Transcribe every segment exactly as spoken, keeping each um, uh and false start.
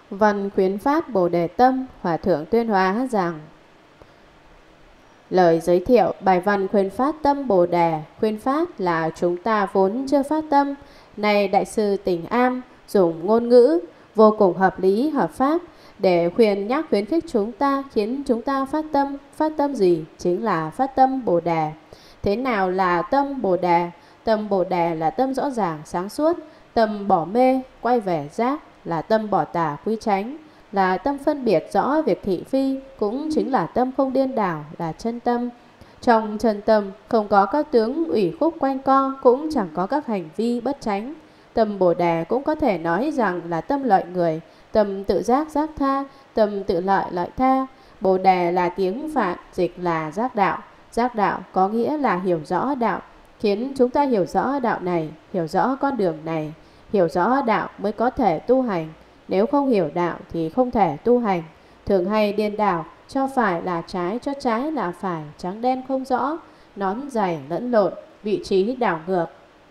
Văn khuyến phát Bồ Đề Tâm, Hòa Thượng tuyên hóa rằng: lời giới thiệu bài văn khuyến phát tâm Bồ Đề. Khuyến phát là chúng ta vốn chưa phát tâm. Này Đại sư Tỉnh Am dùng ngôn ngữ vô cùng hợp lý, hợp pháp để khuyên nhắc khuyến khích chúng ta, khiến chúng ta phát tâm. Phát tâm gì? Chính là phát tâm Bồ Đề. Thế nào là tâm Bồ Đề? Tâm Bồ Đề là tâm rõ ràng, sáng suốt, tâm bỏ mê, quay về giác, là tâm bỏ tà quy chánh, là tâm phân biệt rõ việc thị phi, cũng chính là tâm không điên đảo, là chân tâm. Trong chân tâm không có các tướng ủy khúc quanh co, cũng chẳng có các hành vi bất chánh. Tâm Bồ Đề cũng có thể nói rằng là tâm lợi người, tâm tự giác giác tha, tâm tự lợi lợi tha. Bồ Đề là tiếng Phạn, dịch là giác đạo. Giác đạo có nghĩa là hiểu rõ đạo, khiến chúng ta hiểu rõ đạo này, hiểu rõ con đường này. Hiểu rõ đạo mới có thể tu hành. Nếu không hiểu đạo thì không thể tu hành. Thường hay điên đảo, cho phải là trái, cho trái là phải, trắng đen không rõ, nón giày lẫn lộn, vị trí đảo ngược.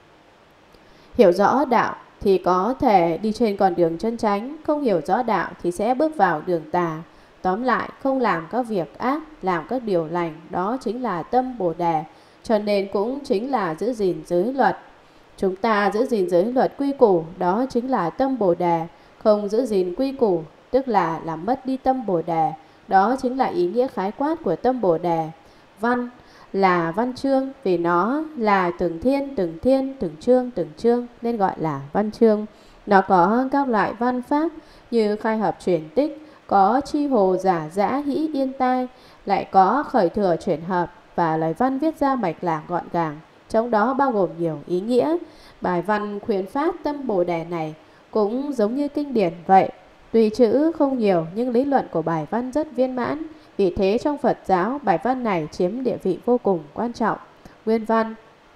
Hiểu rõ đạo thì có thể đi trên con đường chân chánh, không hiểu rõ đạo thì sẽ bước vào đường tà. Tóm lại, không làm các việc ác, làm các điều lành, đó chính là tâm Bồ Đề. Cho nên cũng chính là giữ gìn giới luật. Chúng ta giữ gìn giới luật quy củ, đó chính là tâm Bồ Đề. Không giữ gìn quy củ, tức là làm mất đi tâm Bồ Đề. Đó chính là ý nghĩa khái quát của tâm Bồ Đề. Văn là văn chương, vì nó là từng thiên, từng thiên, từng chương, từng chương, nên gọi là văn chương. Nó có các loại văn pháp như khai hợp chuyển tích, có chi hồ giả dã hĩ yên tai, lại có khởi thừa chuyển hợp, và lời văn viết ra mạch lạc gọn gàng, trong đó bao gồm nhiều ý nghĩa. Bài văn khuyến phát tâm Bồ Đề này cũng giống như kinh điển vậy. Tuy chữ không nhiều nhưng lý luận của bài văn rất viên mãn. Vì thế trong Phật giáo, bài văn này chiếm địa vị vô cùng quan trọng. Nguyên văn: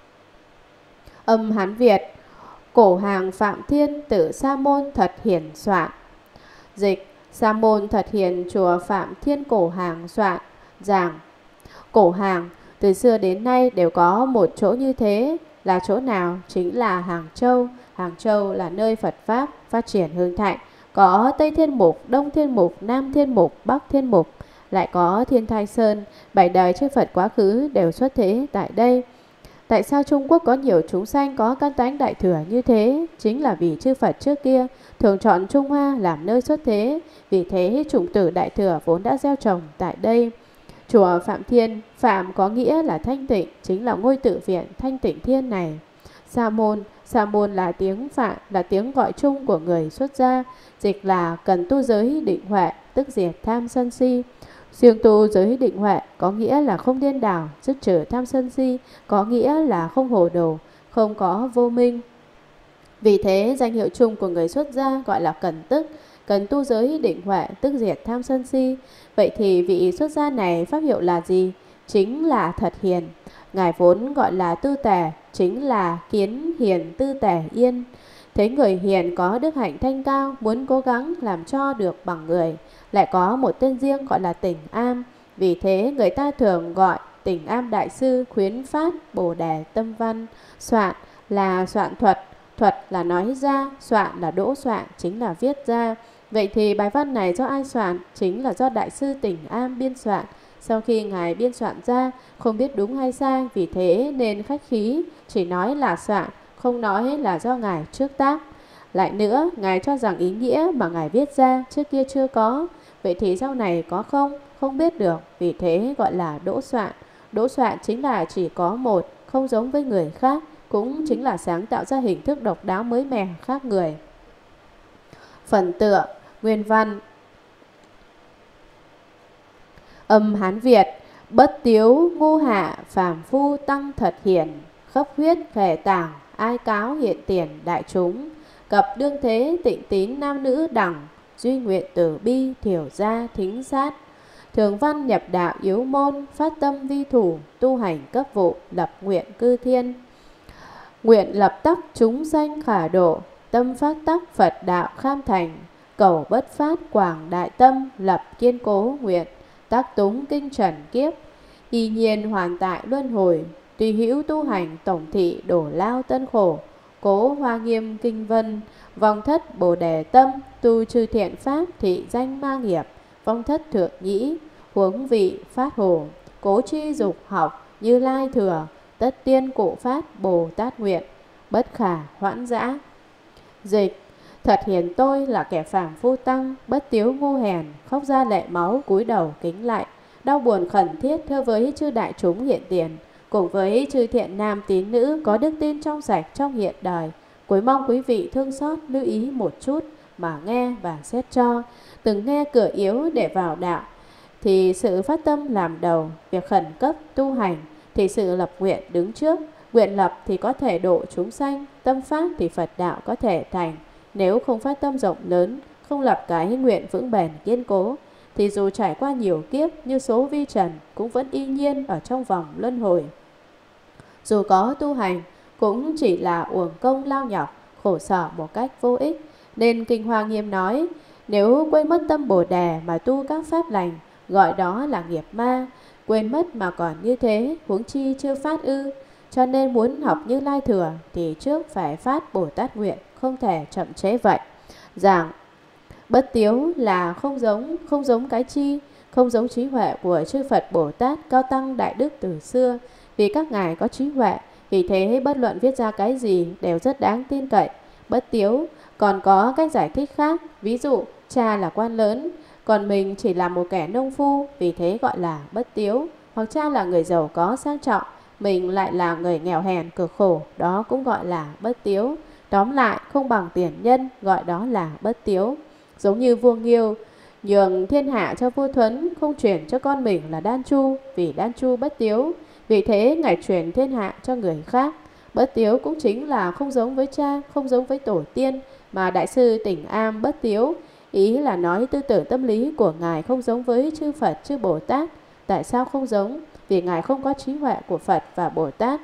âm Hán Việt, cổ hàng Phạm Thiên tự Sa môn Thật Hiển soạn. Dịch: Sa môn Thật Hiển chùa Phạm Thiên cổ hàng soạn. Giảng: cổ hàng từ xưa đến nay đều có một chỗ như thế. Là chỗ nào? Chính là Hàng Châu. Hàng Châu là nơi Phật Pháp phát triển hưng thạnh. Có Tây Thiên Mục, Đông Thiên Mục, Nam Thiên Mục, Bắc Thiên Mục, lại có Thiên Thai Sơn. Bảy đời chư Phật quá khứ đều xuất thế tại đây. Tại sao Trung Quốc có nhiều chúng sanh có căn tánh đại thừa như thế? Chính là vì chư Phật trước kia thường chọn Trung Hoa làm nơi xuất thế. Vì thế chủng tử đại thừa vốn đã gieo trồng tại đây. Chùa Phạm Thiên, Phạm có nghĩa là thanh tịnh, chính là ngôi tự viện thanh tịnh thiên này. Sa môn, Sa môn là tiếng Phạn, là tiếng gọi chung của người xuất gia. Dịch là cần tu giới định huệ, tức diệt tham sân si. Siêng tu giới định huệ có nghĩa là không điên đảo, dứt trừ tham sân si, có nghĩa là không hồ đồ, không có vô minh. Vì thế danh hiệu chung của người xuất gia gọi là cần tức. Cần tu giới định huệ, tức diệt tham sân si. Vậy thì vị xuất gia này pháp hiệu là gì? Chính là Thật Hiền. Ngài vốn gọi là tư tề, chính là kiến hiền tư tề yên. Thấy người hiền có đức hạnh thanh cao, muốn cố gắng làm cho được bằng người. Lại có một tên riêng gọi là Tỉnh Am. Vì thế người ta thường gọi Tỉnh Am Đại Sư khuyến phát Bồ Đề tâm văn. Soạn là soạn thuật, thuật là nói ra, soạn là đỗ soạn, chính là viết ra. Vậy thì bài văn này do ai soạn? Chính là do Đại sư Tỉnh Am biên soạn. Sau khi Ngài biên soạn ra, không biết đúng hay sai, vì thế nên khách khí, chỉ nói là soạn, không nói là do Ngài trước tác. Lại nữa, Ngài cho rằng ý nghĩa mà Ngài viết ra trước kia chưa có. Vậy thì sau này có không? Không biết được, vì thế gọi là đỗ soạn. Đỗ soạn chính là chỉ có một, không giống với người khác, cũng chính là sáng tạo ra hình thức độc đáo mới mẻ khác người. Phần tựa, nguyên văn: âm Hán Việt, bất tiếu ngu hạ phàm phu tăng Thật Hiển, khắp huyết khề tảng ai cáo hiện tiền đại chúng, cập đương thế tịnh tín nam nữ đẳng, duy nguyện tử bi thiểu gia thính sát, thường văn nhập đạo yếu môn, phát tâm vi thủ, tu hành cấp vụ, lập nguyện cư thiên. Nguyện lập tắc chúng sanh khả độ, tâm phát tắc Phật đạo kham thành, cầu bất phát quảng đại tâm, lập kiên cố nguyện, tác túng kinh trần kiếp, y nhiên hoàn tại luân hồi, tùy hữu tu hành tổng thị đổ lao tân khổ, cố hoa nghiêm kinh vân, Vong thất Bồ Đề tâm, tu chư thiện pháp thị danh ma nghiệp. Vong thất thượng nhĩ, huống vị phát hồ, cố chi dục học Như Lai thừa. Tất tiên cụ phát Bồ Tát nguyện, bất khả hoãn dã. Dịch: thật hiền tôi là kẻ phàm phu tăng, bất tiếu ngu hèn, khóc ra lệ máu cúi đầu kính lạy, đau buồn khẩn thiết thưa với chư đại chúng hiện tiền, cùng với chư thiện nam tín nữ có đức tin trong sạch trong hiện đời. Cuối mong quý vị thương xót lưu ý một chút mà nghe và xét cho. Từng nghe cửa yếu để vào đạo thì sự phát tâm làm đầu, việc khẩn cấp tu hành thì sự lập nguyện đứng trước. Nguyện lập thì có thể độ chúng sanh, tâm phát thì Phật đạo có thể thành. Nếu không phát tâm rộng lớn, không lập cái nguyện vững bền kiên cố, thì dù trải qua nhiều kiếp như số vi trần cũng vẫn y nhiên ở trong vòng luân hồi. Dù có tu hành cũng chỉ là uổng công lao nhọc, khổ sở một cách vô ích. Nên Kinh Hoa Nghiêm nói, nếu quên mất tâm Bồ Đề mà tu các pháp lành, gọi đó là nghiệp ma. Quên mất mà còn như thế, huống chi chưa phát ư. Cho nên muốn học Như Lai thừa thì trước phải phát Bồ Tát nguyện, không thể chậm chế vậy. Giảng bất tiếu là không giống, không giống cái chi, không giống trí huệ của chư Phật Bồ Tát cao tăng đại đức từ xưa. Vì các ngài có trí huệ, vì thế bất luận viết ra cái gì đều rất đáng tin cậy. Bất tiếu còn có cách giải thích khác. Ví dụ cha là quan lớn, còn mình chỉ là một kẻ nông phu, vì thế gọi là bất tiếu. Hoặc cha là người giàu có sang trọng, mình lại là người nghèo hèn cực khổ, đó cũng gọi là bất tiếu. Tóm lại không bằng tiền nhân, gọi đó là bất tiếu. Giống như vua Nghiêu nhường thiên hạ cho vua Thuấn, không chuyển cho con mình là Đan Chu, vì Đan Chu bất tiếu, vì thế ngài chuyển thiên hạ cho người khác. Bất tiếu cũng chính là không giống với cha, không giống với tổ tiên, mà Đại sư Tỉnh Am bất tiếu, ý là nói tư tưởng tâm lý của ngài không giống với chư Phật chư Bồ Tát. Tại sao không giống? Vì ngài không có trí huệ của Phật và Bồ Tát.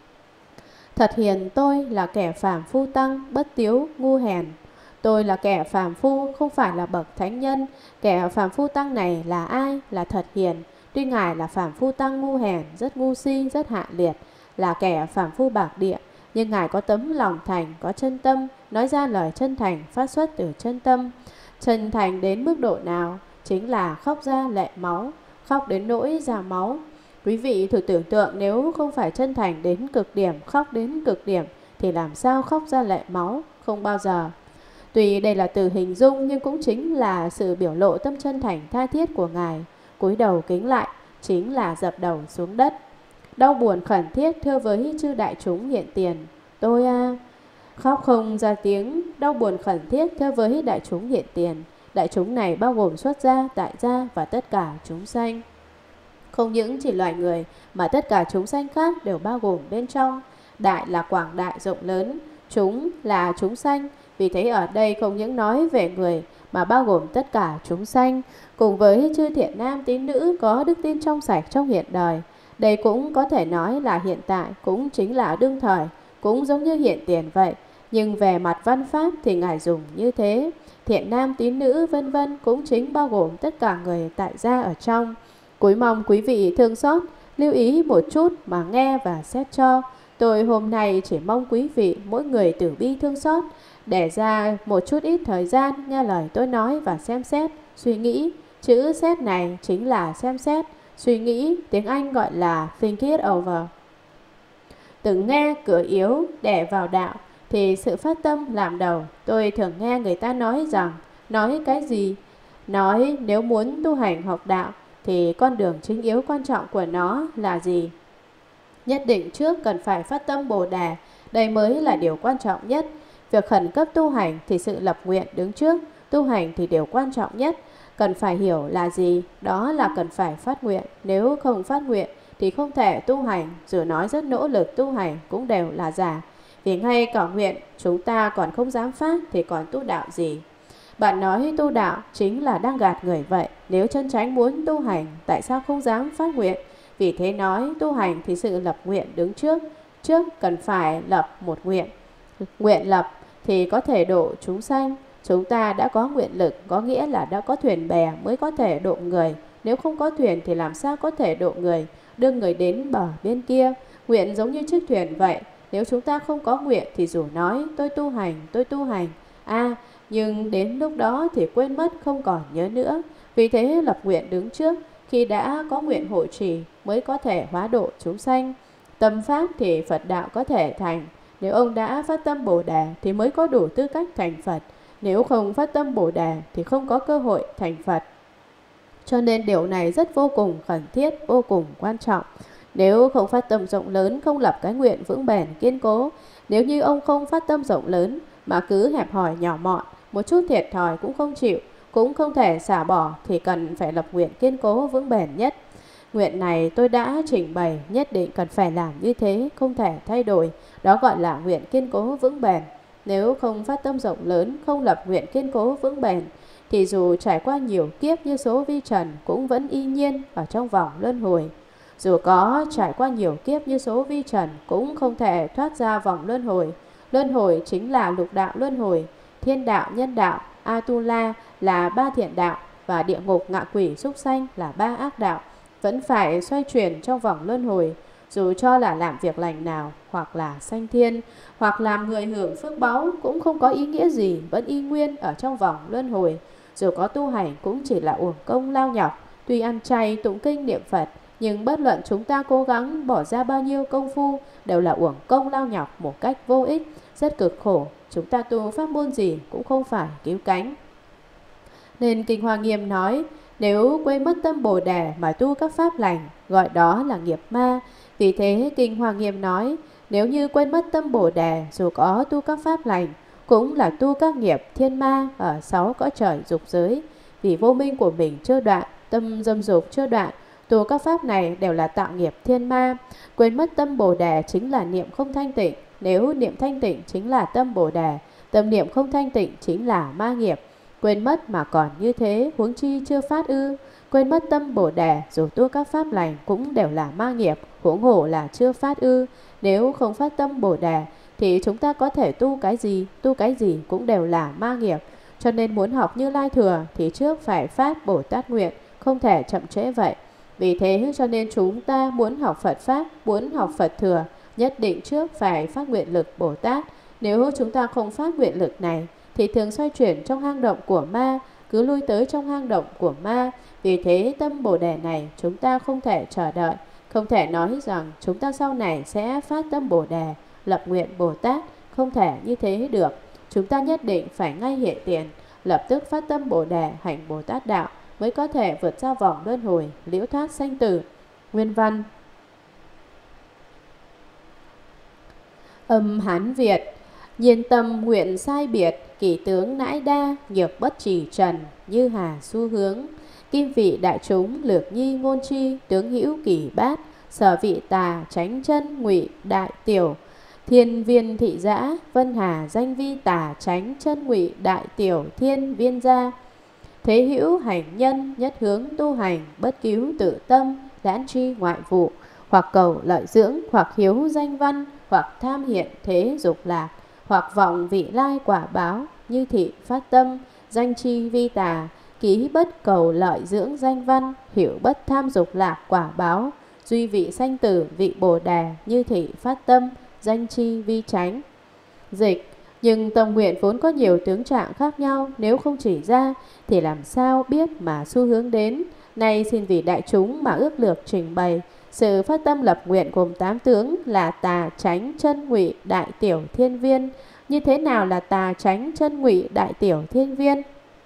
Thật hiền tôi là kẻ phàm phu tăng, bất tiếu ngu hèn. Tôi là kẻ phàm phu, không phải là bậc thánh nhân. Kẻ phàm phu tăng này là ai? Là thật hiền. Tuy ngài là phàm phu tăng ngu hèn, rất ngu si, rất hạ liệt, là kẻ phàm phu bạc địa, nhưng ngài có tấm lòng thành, có chân tâm, nói ra lời chân thành phát xuất từ chân tâm. Chân thành đến mức độ nào? Chính là khóc ra lệ máu, khóc đến nỗi ra máu. Quý vị thử tưởng tượng, nếu không phải chân thành đến cực điểm, khóc đến cực điểm, thì làm sao khóc ra lệ máu? Không bao giờ. Tuy đây là từ hình dung, nhưng cũng chính là sự biểu lộ tâm chân thành tha thiết của ngài. Cúi đầu kính lại chính là dập đầu xuống đất, đau buồn khẩn thiết thưa với chư đại chúng hiện tiền. Tôi a khóc không ra tiếng, đau buồn khẩn thiết thưa với đại chúng hiện tiền. Đại chúng này bao gồm xuất gia, tại gia và tất cả chúng sanh. Không những chỉ loài người mà tất cả chúng sanh khác đều bao gồm bên trong. Đại là quảng đại rộng lớn, chúng là chúng sanh. Vì thế ở đây không những nói về người mà bao gồm tất cả chúng sanh, cùng với chư thiện nam tín nữ có đức tin trong sạch trong hiện đời. Đây cũng có thể nói là hiện tại, cũng chính là đương thời, cũng giống như hiện tiền vậy. Nhưng về mặt văn pháp thì ngài dùng như thế. Thiện nam tín nữ vân vân cũng chính bao gồm tất cả người tại gia ở trong. Cúi mong quý vị thương xót, lưu ý một chút mà nghe và xét cho. Tôi hôm nay chỉ mong quý vị mỗi người tử bi thương xót, để ra một chút ít thời gian nghe lời tôi nói và xem xét, suy nghĩ. Chữ xét này chính là xem xét, suy nghĩ, tiếng Anh gọi là think it over. Từng nghe cửa yếu để vào đạo thì sự phát tâm làm đầu. Tôi thường nghe người ta nói rằng, nói cái gì? Nói nếu muốn tu hành học đạo thì con đường chính yếu quan trọng của nó là gì? Nhất định trước cần phải phát tâm Bồ Đề, đây mới là điều quan trọng nhất. Việc khẩn cấp tu hành thì sự lập nguyện đứng trước, tu hành thì điều quan trọng nhất. Cần phải hiểu là gì? Đó là cần phải phát nguyện. Nếu không phát nguyện thì không thể tu hành, dù nói rất nỗ lực tu hành cũng đều là giả. Vì ngay cả nguyện chúng ta còn không dám phát thì còn tu đạo gì? Bạn nói tu đạo chính là đang gạt người vậy. Nếu chân chánh muốn tu hành, tại sao không dám phát nguyện? Vì thế nói tu hành thì sự lập nguyện đứng trước. Trước cần phải lập một nguyện. Nguyện lập thì có thể độ chúng sanh. Chúng ta đã có nguyện lực, có nghĩa là đã có thuyền bè mới có thể độ người. Nếu không có thuyền thì làm sao có thể độ người, đưa người đến bờ bên kia. Nguyện giống như chiếc thuyền vậy. Nếu chúng ta không có nguyện thì dù nói tôi tu hành, tôi tu hành, A, nhưng đến lúc đó thì quên mất không còn nhớ nữa. Vì thế lập nguyện đứng trước, khi đã có nguyện hộ trì mới có thể hóa độ chúng sanh. Tâm pháp thì Phật đạo có thể thành. Nếu ông đã phát tâm Bồ Đề thì mới có đủ tư cách thành Phật. Nếu không phát tâm Bồ Đề thì không có cơ hội thành Phật. Cho nên điều này rất vô cùng cần thiết, vô cùng quan trọng. Nếu không phát tâm rộng lớn, không lập cái nguyện vững bền kiên cố, nếu như ông không phát tâm rộng lớn mà cứ hẹp hòi nhỏ mọn, một chút thiệt thòi cũng không chịu, cũng không thể xả bỏ, thì cần phải lập nguyện kiên cố vững bền nhất. Nguyện này tôi đã trình bày, nhất định cần phải làm như thế, không thể thay đổi. Đó gọi là nguyện kiên cố vững bền. Nếu không phát tâm rộng lớn, không lập nguyện kiên cố vững bền, thì dù trải qua nhiều kiếp như số vi trần cũng vẫn y nhiên ở trong vòng luân hồi. Dù có trải qua nhiều kiếp như số vi trần cũng không thể thoát ra vòng luân hồi. Luân hồi chính là lục đạo luân hồi, thiên đạo, nhân đạo, Atula là ba thiện đạo và địa ngục, ngạ quỷ, súc sanh là ba ác đạo. Vẫn phải xoay chuyển trong vòng luân hồi. Dù cho là làm việc lành nào, hoặc là sanh thiên, hoặc làm người hưởng phước báu, cũng không có ý nghĩa gì, vẫn y nguyên ở trong vòng luân hồi. Dù có tu hành cũng chỉ là uổng công lao nhọc. Tuy ăn chay, tụng kinh, niệm Phật, nhưng bất luận chúng ta cố gắng bỏ ra bao nhiêu công phu đều là uổng công lao nhọc một cách vô ích, rất cực khổ. Chúng ta tu pháp môn gì cũng không phải cứu cánh. Nên Kinh Hoa Nghiêm nói, nếu quên mất tâm Bồ Đề mà tu các pháp lành, gọi đó là nghiệp ma. Vì thế Kinh Hoa Nghiêm nói, nếu như quên mất tâm Bồ Đề, dù có tu các pháp lành, cũng là tu các nghiệp thiên ma ở sáu cõi trời dục giới. Vì vô minh của mình chưa đoạn, tâm dâm dục chưa đoạn, tu các pháp này đều là tạo nghiệp thiên ma. Quên mất tâm Bồ Đề chính là niệm không thanh tịnh. Nếu niệm thanh tịnh chính là tâm Bồ Đề, tâm niệm không thanh tịnh chính là ma nghiệp. Quên mất mà còn như thế, huống chi chưa phát ư? Quên mất tâm Bồ Đề, dù tu các pháp lành cũng đều là ma nghiệp, huống hồ là chưa phát ư? Nếu không phát tâm Bồ Đề thì chúng ta có thể tu cái gì, tu cái gì cũng đều là ma nghiệp. Cho nên muốn học Như Lai Thừa thì trước phải phát Bồ Tát nguyện, không thể chậm trễ vậy. Vì thế cho nên chúng ta muốn học Phật Pháp, muốn học Phật Thừa, nhất định trước phải phát nguyện lực Bồ Tát. Nếu chúng ta không phát nguyện lực này thì thường xoay chuyển trong hang động của ma, cứ lui tới trong hang động của ma. Vì thế tâm Bồ Đề này chúng ta không thể chờ đợi, không thể nói rằng chúng ta sau này sẽ phát tâm Bồ Đề, lập nguyện Bồ Tát, không thể như thế được. Chúng ta nhất định phải ngay hiện tiền, lập tức phát tâm Bồ Đề, hành Bồ Tát đạo, mới có thể vượt ra vòng luân hồi, liễu thoát sanh tử. Nguyên văn. Âm Hán Việt. Nhiên tâm nguyện sai biệt, kỳ tướng nãi đa, nhược bất chỉ trần, như hà xu hướng. Kim vị đại chúng, lược nhi ngôn chi, tướng hữu kỳ bát, sở vị tà, tránh chân, ngụy đại tiểu. Thiên viên thị giã, vân hà danh vi tà, tránh chân, ngụy đại tiểu, thiên viên gia. Thế hữu hành nhân, nhất hướng tu hành, bất cứu tự tâm, đãn tri ngoại vụ, hoặc cầu lợi dưỡng, hoặc hiếu danh văn, hoặc tham hiện thế dục lạc, hoặc vọng vị lai quả báo, như thị phát tâm, danh chi vi tà, ký bất cầu lợi dưỡng danh văn, hiểu bất tham dục lạc quả báo, duy vị sanh tử vị Bồ Đề, như thị phát tâm, danh chi vi chánh. Dịch. Nhưng tâm nguyện vốn có nhiều tướng trạng khác nhau, nếu không chỉ ra thì làm sao biết mà xu hướng đến. Nay xin vì đại chúng mà ước lược trình bày. Sự phát tâm lập nguyện gồm tám tướng là tà, chánh, chân, ngụy, đại, tiểu, thiên viên. Như thế nào là tà, chánh, chân, ngụy, đại, tiểu, thiên viên?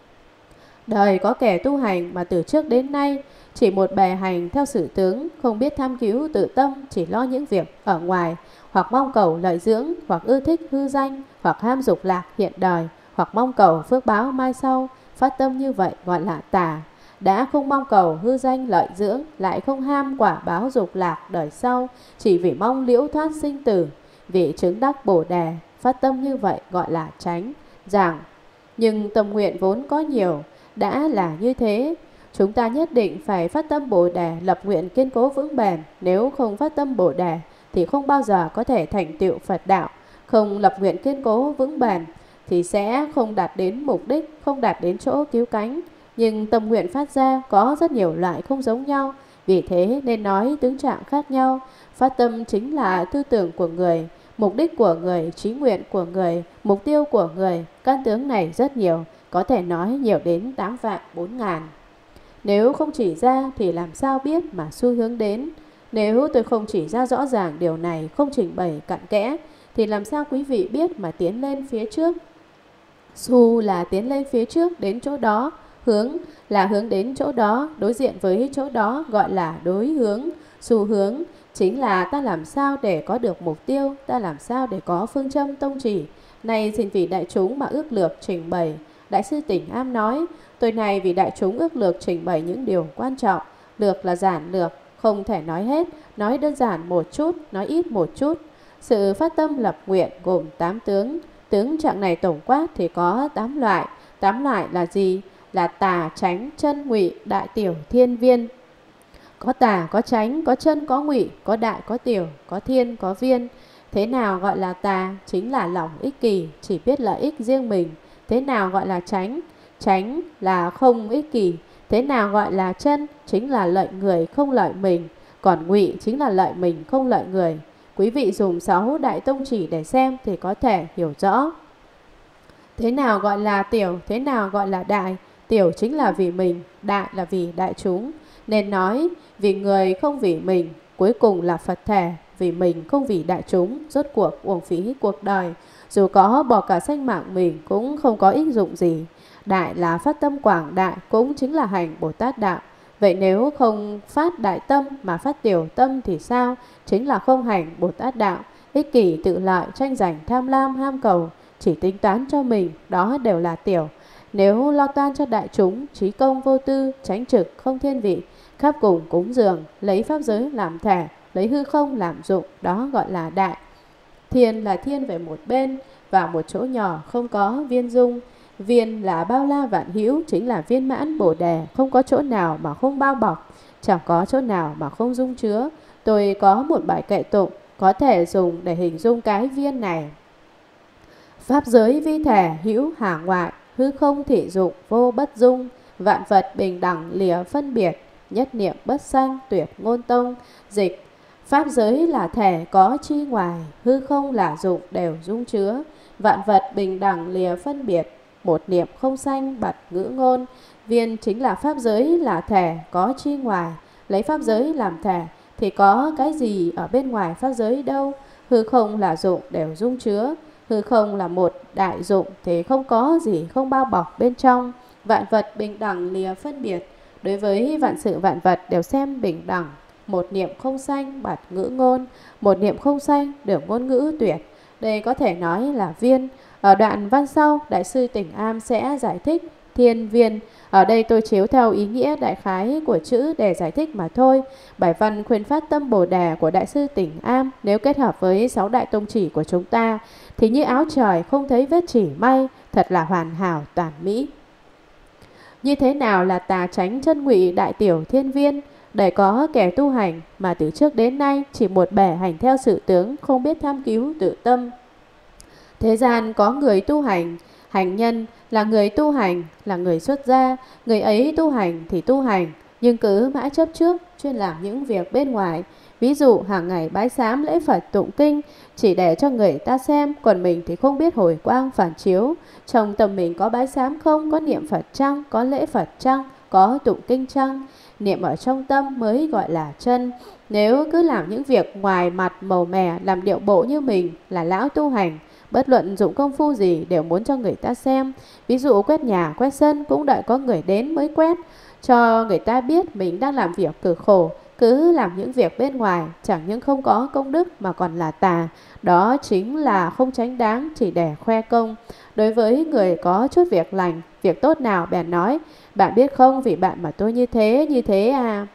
Đời có kẻ tu hành mà từ trước đến nay chỉ một bề hành theo sự tướng, không biết tham cứu tự tâm, chỉ lo những việc ở ngoài, hoặc mong cầu lợi dưỡng, hoặc ưa thích hư danh, hoặc ham dục lạc hiện đời, hoặc mong cầu phước báo mai sau. Phát tâm như vậy gọi là tà. Đã không mong cầu hư danh lợi dưỡng, lại không ham quả báo dục lạc đời sau, chỉ vì mong liễu thoát sinh tử, vì chứng đắc Bồ Đề. Phát tâm như vậy gọi là chánh. Giảng. Nhưng tâm nguyện vốn có nhiều, đã là như thế, chúng ta nhất định phải phát tâm Bồ Đề, lập nguyện kiên cố vững bền. Nếu không phát tâm Bồ Đề thì không bao giờ có thể thành tựu Phật đạo. Không lập nguyện kiên cố vững bền thì sẽ không đạt đến mục đích, không đạt đến chỗ cứu cánh. Nhưng tâm nguyện phát ra có rất nhiều loại không giống nhau, vì thế nên nói tướng trạng khác nhau. Phát tâm chính là tư tưởng của người. Mục đích của người, chí nguyện của người, mục tiêu của người, căn tướng này rất nhiều, có thể nói nhiều đến tám vạn bốn ngàn. Nếu không chỉ ra thì làm sao biết mà xu hướng đến? Nếu tôi không chỉ ra rõ ràng điều này, không trình bày cặn kẽ, thì làm sao quý vị biết mà tiến lên phía trước? Xu là tiến lên phía trước đến chỗ đó, hướng là hướng đến chỗ đó, đối diện với chỗ đó gọi là đối hướng. Xu hướng chính là ta làm sao để có được mục tiêu, ta làm sao để có phương châm tông chỉ. Này xin vì đại chúng mà ước lược trình bày. Đại sư Tỉnh Am nói, tôi này vì đại chúng ước lược trình bày những điều quan trọng. Lược là giản lược, không thể nói hết, nói đơn giản một chút, nói ít một chút. Sự phát tâm lập nguyện gồm tám tướng. Tướng trạng này tổng quát thì có tám loại. Tám loại là gì? Là tà, chánh, chân, ngụy, đại, tiểu, thiên, viên. Có tà, có chánh, có chân, có ngụy, có đại, có tiểu, có thiên, có viên. Thế nào gọi là tà? Chính là lòng ích kỷ, chỉ biết lợi ích riêng mình. Thế nào gọi là chánh? Chánh là không ích kỷ. Thế nào gọi là chân? Chính là lợi người, không lợi mình. Còn ngụy chính là lợi mình, không lợi người. Quý vị dùng sáu đại tông chỉ để xem thì có thể hiểu rõ. Thế nào gọi là tiểu? Thế nào gọi là đại? Tiểu chính là vì mình, đại là vì đại chúng. Nên nói vì người không vì mình, cuối cùng là Phật thể. Vì mình không vì đại chúng, rốt cuộc uổng phí cuộc đời. Dù có bỏ cả sinh mạng mình cũng không có ích dụng gì. Đại là phát tâm quảng đại, cũng chính là hành Bồ Tát đạo. Vậy nếu không phát đại tâm mà phát tiểu tâm thì sao? Chính là không hành Bồ Tát đạo. Ích kỷ tự lợi, tranh giành, tham lam, ham cầu, chỉ tính toán cho mình, đó đều là tiểu. Nếu lo toan cho đại chúng, trí công vô tư, tránh trực, không thiên vị, khắp cùng cúng dường, lấy pháp giới làm thể, lấy hư không làm dụng, đó gọi là đại. Thiên là thiên về một bên, và một chỗ nhỏ không có viên dung. Viên là bao la vạn hữu, chính là viên mãn Bồ đề, không có chỗ nào mà không bao bọc, chẳng có chỗ nào mà không dung chứa. Tôi có một bài kệ tụng có thể dùng để hình dung cái viên này. Pháp giới vi thể hữu hà ngoại, hư không thị dụng vô bất dung, vạn vật bình đẳng lìa phân biệt, nhất niệm bất sanh tuyệt ngôn tông. Dịch: pháp giới là thể có chi ngoài, hư không là dụng đều dung chứa, vạn vật bình đẳng lìa phân biệt, một niệm không sanh bật ngữ ngôn. Viên chính là pháp giới là thể có chi ngoài, lấy pháp giới làm thể thì có cái gì ở bên ngoài pháp giới đâu. Hư không là dụng đều dung chứa, hư không là một đại dụng thì không có gì không bao bọc bên trong. Vạn vật bình đẳng lìa phân biệt, đối với vạn sự vạn vật đều xem bình đẳng. Một niệm không sanh bật ngữ ngôn, một niệm không sanh được ngôn ngữ tuyệt. Đây có thể nói là viên. Ở đoạn văn sau, Đại sư Tỉnh Am sẽ giải thích thiên viên. Ở đây tôi chiếu theo ý nghĩa đại khái của chữ để giải thích mà thôi. Bài văn khuyên phát tâm Bồ đề của Đại sư Tỉnh Am nếu kết hợp với sáu đại tông chỉ của chúng ta thì như áo trời không thấy vết chỉ may, thật là hoàn hảo toàn mỹ. Như thế nào là tà chánh chân ngụy đại tiểu thiên viên? Để có kẻ tu hành mà từ trước đến nay chỉ một bề hành theo sự tướng, không biết tham cứu tự tâm. Thế gian có người tu hành, hành nhân là người tu hành, là người xuất gia. Người ấy tu hành thì tu hành, nhưng cứ mãi chấp trước, chuyên làm những việc bên ngoài. Ví dụ hàng ngày bái sám lễ Phật tụng kinh, chỉ để cho người ta xem, còn mình thì không biết hồi quang phản chiếu. Trong tâm mình có bái sám không, có niệm Phật chăng, có lễ Phật chăng, có tụng kinh chăng? Niệm ở trong tâm mới gọi là chân. Nếu cứ làm những việc ngoài mặt màu mè, làm điệu bộ như mình là lão tu hành, bất luận dụng công phu gì đều muốn cho người ta xem. Ví dụ quét nhà, quét sân cũng đợi có người đến mới quét, cho người ta biết mình đang làm việc cực khổ. Cứ làm những việc bên ngoài chẳng những không có công đức mà còn là tà. Đó chính là không chánh đáng, chỉ để khoe công. Đối với người có chút việc lành, việc tốt nào bèn nói: bạn biết không, vì bạn mà tôi như thế, như thế à,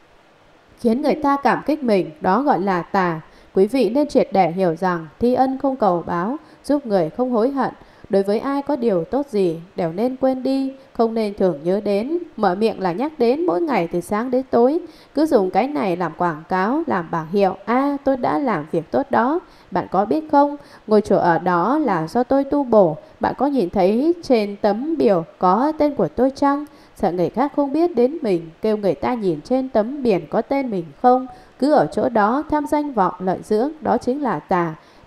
khiến người ta cảm kích mình, đó gọi là tà. Quý vị nên triệt để hiểu rằng thi ân không cầu báo, giúp người không hối hận. Đối với ai có điều tốt gì đều nên quên đi, không nên thường nhớ đến. Mở miệng là nhắc đến mỗi ngày từ sáng đến tối. Cứ dùng cái này làm quảng cáo, làm bảng hiệu: à, tôi đã làm việc tốt đó. Bạn có biết không, ngôi chùa ở đó là do tôi tu bổ. Bạn có nhìn thấy trên tấm biểu có tên của tôi chăng? Sợ người khác không biết đến mình, kêu người ta nhìn trên tấm biển có tên mình không? Cứ ở chỗ đó tham danh vọng lợi dưỡng, đó chính là tà.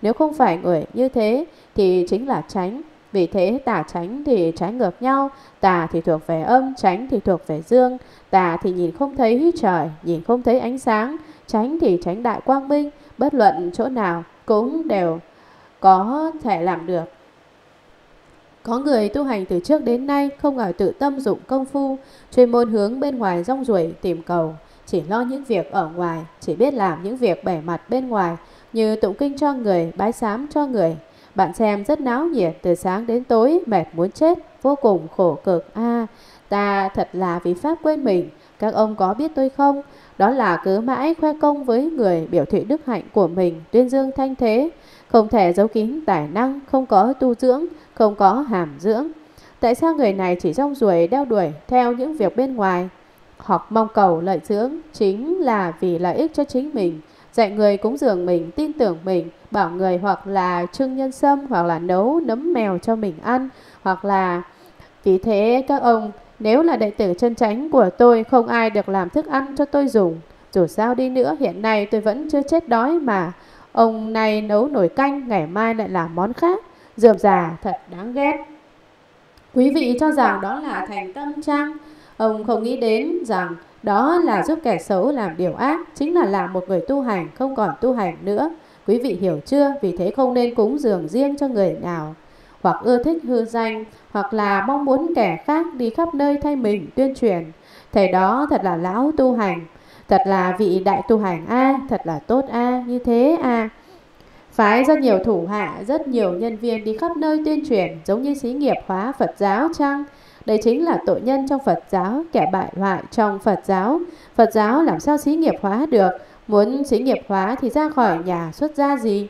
Nếu không phải người như thế thì chính là chánh. Vì thế tà chánh thì trái ngược nhau. Tà thì thuộc về âm, chánh thì thuộc về dương. Tà thì nhìn không thấy trời, nhìn không thấy ánh sáng. Chánh thì chánh đại quang minh. Bất luận chỗ nào cũng đều có thể làm được. Có người tu hành từ trước đến nay không ở tự tâm dụng công phu, chuyên môn hướng bên ngoài rong ruổi tìm cầu, chỉ lo những việc ở ngoài, chỉ biết làm những việc bề mặt bên ngoài, như tụng kinh cho người, bái sám cho người. Bạn xem rất náo nhiệt, từ sáng đến tối, mệt muốn chết, vô cùng khổ cực. À, ta thật là vì pháp quên mình. Các ông có biết tôi không? Đó là cứ mãi khoe công với người, biểu thị đức hạnh của mình, tuyên dương thanh thế, không thể giấu kín tài năng, không có tu dưỡng, không có hàm dưỡng. Tại sao người này chỉ rong ruổi đeo đuổi theo những việc bên ngoài, hoặc mong cầu lợi dưỡng? Chính là vì lợi ích cho chính mình, dạy người cúng dường mình, tin tưởng mình, bảo người hoặc là trưng nhân sâm, hoặc là nấu nấm mèo cho mình ăn, hoặc là... Vì thế các ông, nếu là đệ tử chân chánh của tôi, không ai được làm thức ăn cho tôi dùng. Dù sao đi nữa, hiện nay tôi vẫn chưa chết đói mà. Ông này nấu nồi canh, ngày mai lại làm món khác. Rườm rà thật đáng ghét. Quý vị cho rằng đó là thành tâm chăng? Ông không nghĩ đến rằng đó là giúp kẻ xấu làm điều ác, chính là làm một người tu hành không còn tu hành nữa. Quý vị hiểu chưa? Vì thế không nên cúng dường riêng cho người nào, hoặc ưa thích hư danh, hoặc là mong muốn kẻ khác đi khắp nơi thay mình tuyên truyền. Thầy đó thật là lão tu hành, thật là vị đại tu hành a, à, thật là tốt a, à, như thế a. À. Phái rất nhiều thủ hạ, rất nhiều nhân viên đi khắp nơi tuyên truyền, giống như xí nghiệp hóa Phật giáo chăng? Đây chính là tội nhân trong Phật giáo, kẻ bại hoại trong Phật giáo. Phật giáo làm sao xí nghiệp hóa được? Muốn xí nghiệp hóa thì ra khỏi nhà xuất gia gì?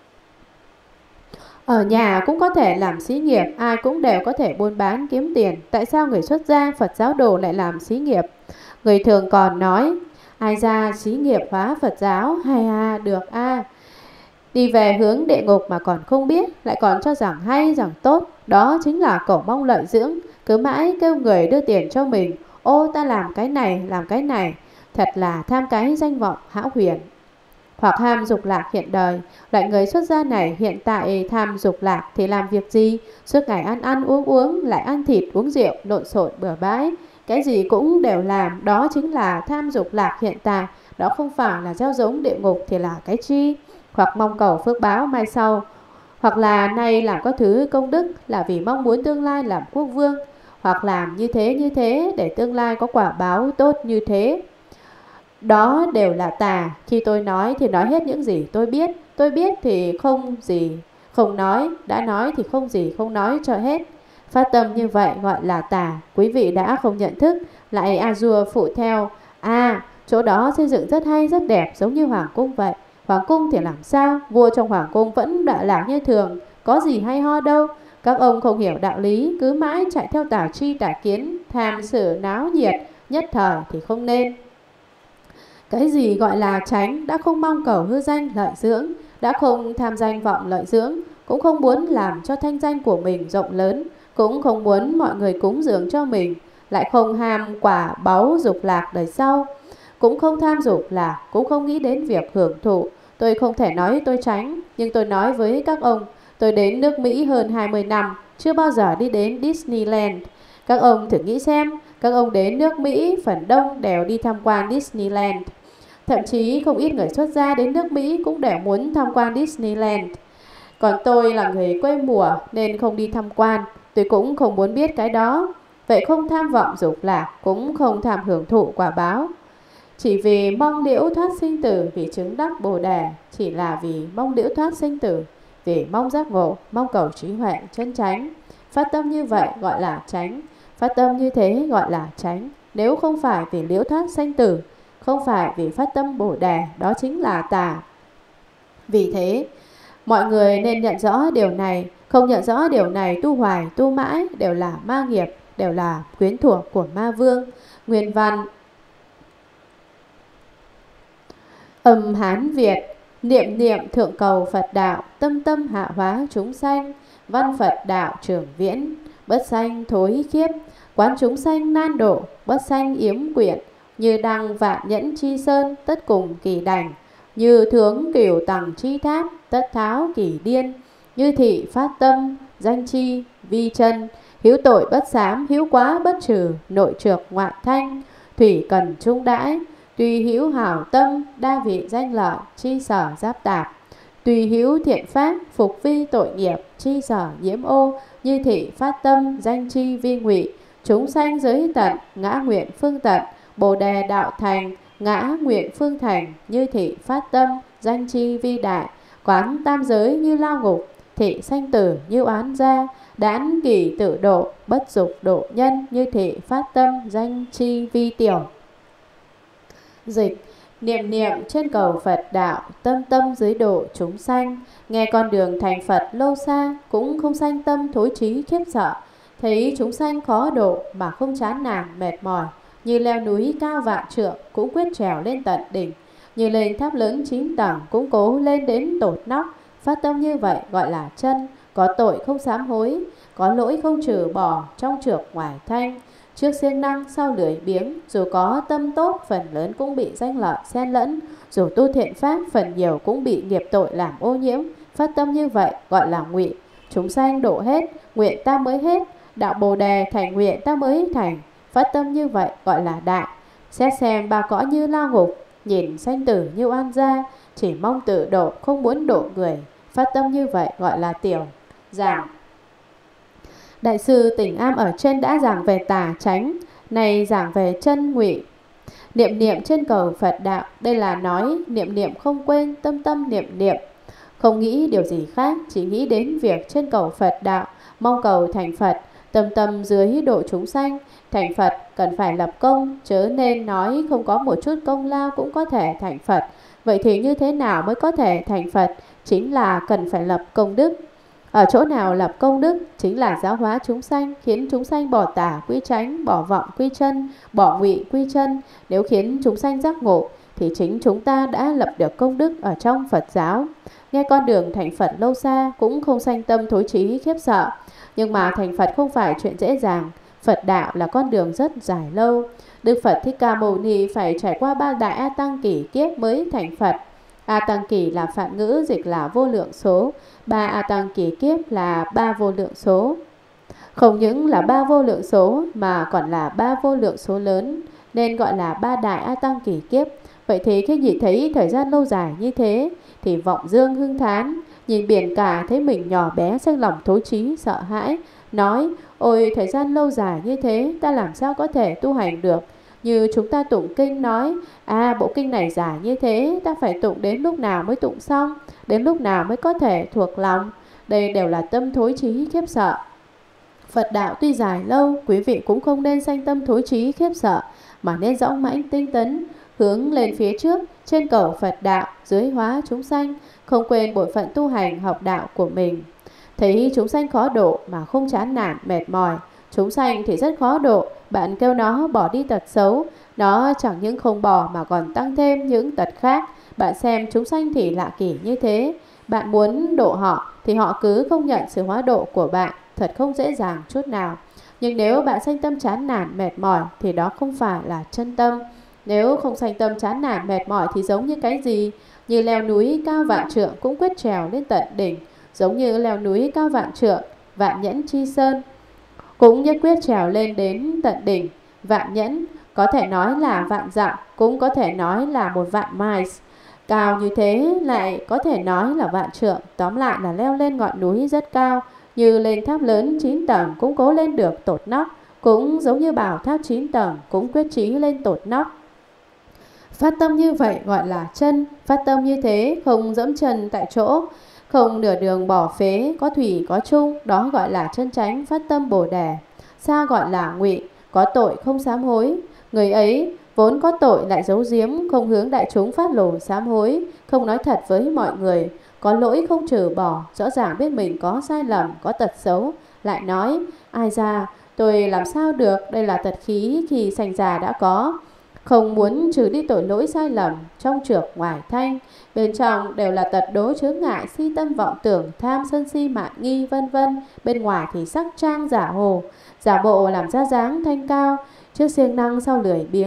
Ở nhà cũng có thể làm xí nghiệp, ai cũng đều có thể buôn bán kiếm tiền. Tại sao người xuất gia Phật giáo đồ lại làm xí nghiệp? Người thường còn nói, ai ra xí nghiệp hóa Phật giáo, hay à, được a. À. Đi về hướng địa ngục mà còn không biết, lại còn cho rằng hay, rằng tốt. Đó chính là cổ mong lợi dưỡng, cứ mãi kêu người đưa tiền cho mình. Ô, ta làm cái này, làm cái này. Thật là tham cái danh vọng hão huyền. Hoặc ham dục lạc hiện đời. Loại người xuất gia này hiện tại tham dục lạc thì làm việc gì? Suốt ngày ăn ăn uống uống, lại ăn thịt uống rượu, lộn xộn bừa bãi, cái gì cũng đều làm. Đó chính là tham dục lạc hiện tại. Đó không phải là gieo giống địa ngục thì là cái chi? Hoặc mong cầu phước báo mai sau, hoặc là nay làm các thứ công đức là vì mong muốn tương lai làm quốc vương, hoặc làm như thế như thế để tương lai có quả báo tốt như thế. Đó đều là tà. Khi tôi nói thì nói hết những gì tôi biết. Tôi biết thì không gì không nói, đã nói thì không gì không nói cho hết. Phát tâm như vậy gọi là tà. Quý vị đã không nhận thức, lại a dua phụ theo. À, chỗ đó xây dựng rất hay rất đẹp, giống như hoàng cung vậy. Hoàng cung thì làm sao? Vua trong hoàng cung vẫn đọa lạc như thường, có gì hay ho đâu. Các ông không hiểu đạo lý, cứ mãi chạy theo tà tri tà kiến, tham sự náo nhiệt nhất thời thì không nên. Cái gì gọi là chánh? Đã không mong cầu hư danh lợi dưỡng, đã không tham danh vọng lợi dưỡng, cũng không muốn làm cho thanh danh của mình rộng lớn, cũng không muốn mọi người cúng dường cho mình, lại không ham quả báu dục lạc đời sau, cũng không tham dục lạc, cũng không nghĩ đến việc hưởng thụ. Tôi không thể nói tôi tránh, nhưng tôi nói với các ông, tôi đến nước Mỹ hơn hai mươi năm, chưa bao giờ đi đến Disneyland. Các ông thử nghĩ xem, các ông đến nước Mỹ phần đông đều đi tham quan Disneyland. Thậm chí không ít người xuất gia đến nước Mỹ cũng đều muốn tham quan Disneyland. Còn tôi là người quê mùa nên không đi tham quan, tôi cũng không muốn biết cái đó. Vậy không tham vọng dục lạc, cũng không tham hưởng thụ quả báo. Chỉ vì mong liễu thoát sinh tử, vì chứng đắc Bồ Đề. Chỉ là vì mong liễu thoát sinh tử, vì mong giác ngộ, mong cầu trí huệ chân chánh. Phát tâm như vậy gọi là chánh. Phát tâm như thế gọi là chánh. Nếu không phải vì liễu thoát sanh tử, không phải vì phát tâm Bồ Đề, đó chính là tà. Vì thế, mọi người nên nhận rõ điều này. Không nhận rõ điều này, tu hoài, tu mãi đều là ma nghiệp, đều là quyến thuộc của ma vương. Nguyên văn: Âm Hán Việt: niệm niệm thượng cầu Phật đạo, tâm tâm hạ hóa chúng sanh. Văn Phật đạo trưởng viễn, bất sanh thối khiếp. Quán chúng sanh nan độ, bất sanh yếm quyện. Như đăng vạn nhẫn chi sơn, tất cùng kỳ đành. Như thướng cửu tầng chi tháp, tất tháo kỳ điên. Như thị phát tâm, danh chi, vi chân. Hiếu tội bất sám, hiếu quá bất trừ, nội trược ngoại thanh. Thủy cần trung đãi, tùy hữu hảo tâm, đa vị danh lợi, chi sở giáp tạp. Tùy hữu thiện pháp, phục vi tội nghiệp, chi sở nhiễm ô. Như thị phát tâm, danh chi vi ngụy. Chúng sanh giới tận, ngã nguyện phương tận. Bồ đề đạo thành, ngã nguyện phương thành. Như thị phát tâm, danh chi vi đại. Quán tam giới như lao ngục, thị sanh tử như oán gia. Đãn kỳ tự độ, bất dục độ nhân. Như thị phát tâm, danh chi vi tiểu. Dịch: niệm niệm trên cầu Phật đạo, tâm tâm dưới độ chúng sanh. Nghe con đường thành Phật lâu xa, cũng không sanh tâm thối chí khiếp sợ. Thấy chúng sanh khó độ mà không chán nản mệt mỏi. Như leo núi cao vạn trượng, cũng quyết trèo lên tận đỉnh. Như lên tháp lớn chín tầng, cũng cố lên đến tột nóc. Phát tâm như vậy gọi là chân. Có tội không sám hối, có lỗi không trừ bỏ, trong trược ngoài thanh. Trước siêng năng sau lười biếng, dù có tâm tốt phần lớn cũng bị danh lợi xen lẫn. Dù tu thiện pháp phần nhiều cũng bị nghiệp tội làm ô nhiễm. Phát tâm như vậy gọi là ngụy. Chúng sanh độ hết, nguyện ta mới hết. Đạo Bồ Đề thành nguyện ta mới thành. Phát tâm như vậy gọi là đại. Xét xem ba cõi như lao ngục, nhìn sanh tử như oan gia, chỉ mong tự độ không muốn độ người. Phát tâm như vậy gọi là tiểu. Giảng: Đại sư Tỉnh Am ở trên đã giảng về tà chánh, này giảng về chân ngụy. Niệm niệm trên cầu Phật đạo, đây là nói niệm niệm không quên, tâm tâm niệm niệm, không nghĩ điều gì khác, chỉ nghĩ đến việc trên cầu Phật đạo, mong cầu thành Phật. Tâm tâm dưới độ chúng sanh. Thành Phật cần phải lập công, chớ nên nói không có một chút công lao cũng có thể thành Phật. Vậy thì như thế nào mới có thể thành Phật? Chính là cần phải lập công đức. Ở chỗ nào lập công đức? Chính là giáo hóa chúng sanh, khiến chúng sanh bỏ tà quy chánh, bỏ vọng quy chân, bỏ ngụy quy chân. Nếu khiến chúng sanh giác ngộ thì chính chúng ta đã lập được công đức ở trong Phật giáo. Nghe con đường thành Phật lâu xa cũng không sanh tâm thối chí khiếp sợ. Nhưng mà thành Phật không phải chuyện dễ dàng. Phật đạo là con đường rất dài lâu. Đức Phật Thích Ca Mâu Ni phải trải qua ba đại A Tăng kỷ kiếp mới thành Phật. A Tăng kỷ là phạn ngữ, dịch là vô lượng số. Ba A Tăng kỷ kiếp là ba vô lượng số. Không những là ba vô lượng số mà còn là ba vô lượng số lớn, nên gọi là ba đại A Tăng kỷ kiếp. Vậy thì khi nhìn thấy thời gian lâu dài như thế thì vọng dương hưng thán, nhìn biển cả thấy mình nhỏ bé, sinh lòng thối chí sợ hãi, nói: ôi thời gian lâu dài như thế, ta làm sao có thể tu hành được? Như chúng ta tụng kinh nói: à, bộ kinh này dài như thế, ta phải tụng đến lúc nào mới tụng xong, đến lúc nào mới có thể thuộc lòng? Đây đều là tâm thối chí khiếp sợ. Phật đạo tuy dài lâu, quý vị cũng không nên sanh tâm thối chí khiếp sợ, mà nên dõng mãnh tinh tấn, hướng lên phía trước, trên cầu Phật đạo, dưới hóa chúng sanh, không quên bổn phận tu hành học đạo của mình. Thấy chúng sanh khó độ mà không chán nản mệt mỏi. Chúng sanh thì rất khó độ, bạn kêu nó bỏ đi tật xấu, nó chẳng những không bỏ mà còn tăng thêm những tật khác. Bạn xem chúng sanh thì lạ kỳ như thế, bạn muốn độ họ thì họ cứ không nhận sự hóa độ của bạn, thật không dễ dàng chút nào. Nhưng nếu bạn sanh tâm chán nản mệt mỏi thì đó không phải là chân tâm. Nếu không sanh tâm chán nản mệt mỏi thì giống như cái gì? Như leo núi cao vạn trượng cũng quyết trèo lên tận đỉnh. Giống như leo núi cao vạn trượng, vạn nhẫn chi sơn, cũng nhất quyết trèo lên đến tận đỉnh. Vạn nhẫn có thể nói là vạn dặm, cũng có thể nói là một vạn miles. Cao như thế lại có thể nói là vạn trượng. Tóm lại là leo lên ngọn núi rất cao. Như lên tháp lớn chín tầng cũng cố lên được tột nóc. Cũng giống như bảo tháp chín tầng cũng quyết chí lên tột nóc. Phát tâm như vậy gọi là chân. Phát tâm như thế không dẫm chân tại chỗ, không nửa đường bỏ phế, có thủy có chung, đó gọi là chân chánh phát tâm Bồ Đề. Sao gọi là ngụy? Có tội không sám hối. Người ấy vốn có tội lại giấu giếm, không hướng đại chúng phát lộ sám hối, không nói thật với mọi người, có lỗi không trừ bỏ, rõ ràng biết mình có sai lầm, có tật xấu, lại nói: ai ra, tôi làm sao được, đây là tật khí khi sanh già đã có. Không muốn trừ đi tội lỗi sai lầm, trong trược ngoài thanh, bên trong đều là tật đố chướng ngại, si tâm vọng tưởng, tham sân si mạn nghi vân vân. Bên ngoài thì sắc trang giả hồ, giả bộ làm ra dáng thanh cao, trước siêng năng sau lười biếng,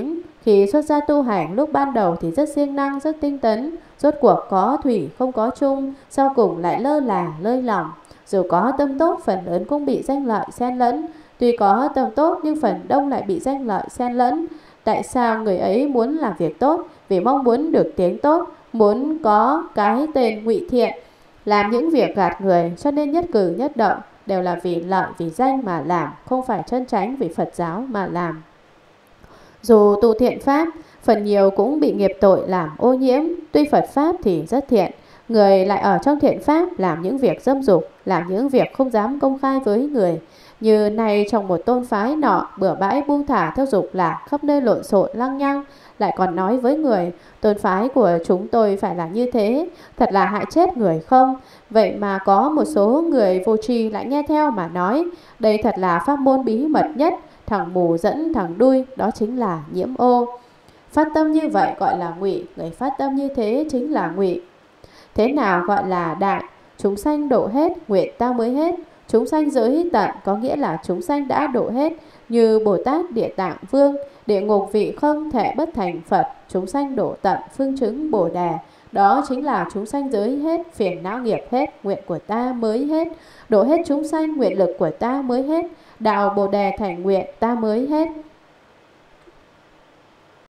Khi xuất gia tu hành lúc ban đầu thì rất siêng năng, rất tinh tấn, rốt cuộc có thủy không có chung, sau cùng lại lơ là, lơi lỏng. Dù có tâm tốt, phần lớn cũng bị danh lợi xen lẫn. Tuy có tâm tốt nhưng phần đông lại bị danh lợi xen lẫn. Tại sao người ấy muốn làm việc tốt? Vì mong muốn được tiếng tốt, muốn có cái tên ngụy thiện, làm những việc gạt người, cho nên nhất cử nhất động đều là vì lợi, vì danh mà làm, không phải chân chánh vì Phật giáo mà làm. Dù tu thiện pháp, phần nhiều cũng bị nghiệp tội làm ô nhiễm. Tuy Phật pháp thì rất thiện, người lại ở trong thiện pháp làm những việc dâm dục, làm những việc không dám công khai với người. Như này trong một tôn phái nọ, bừa bãi buông thả theo dục lạc, khắp nơi lộn xộn lăng nhăng, lại còn nói với người: tôn phái của chúng tôi phải là như thế, thật là hại chết người không? Vậy mà có một số người vô tri lại nghe theo mà nói: đây thật là pháp môn bí mật nhất, thằng mù dẫn thằng đuôi, đó chính là nhiễm ô. Phát tâm như vậy gọi là ngụy, người phát tâm như thế chính là ngụy. Thế nào gọi là đại? Chúng sanh độ hết, nguyện ta mới hết. Chúng sanh giới tận có nghĩa là chúng sanh đã độ hết, như Bồ Tát Địa Tạng Vương, địa ngục vị không thể bất thành Phật. Chúng sanh độ tận, phương chứng Bồ Đề, đó chính là chúng sanh giới hết, phiền não nghiệp hết, nguyện của ta mới hết. Độ hết chúng sanh, nguyện lực của ta mới hết, đạo Bồ Đề thành nguyện ta mới hết.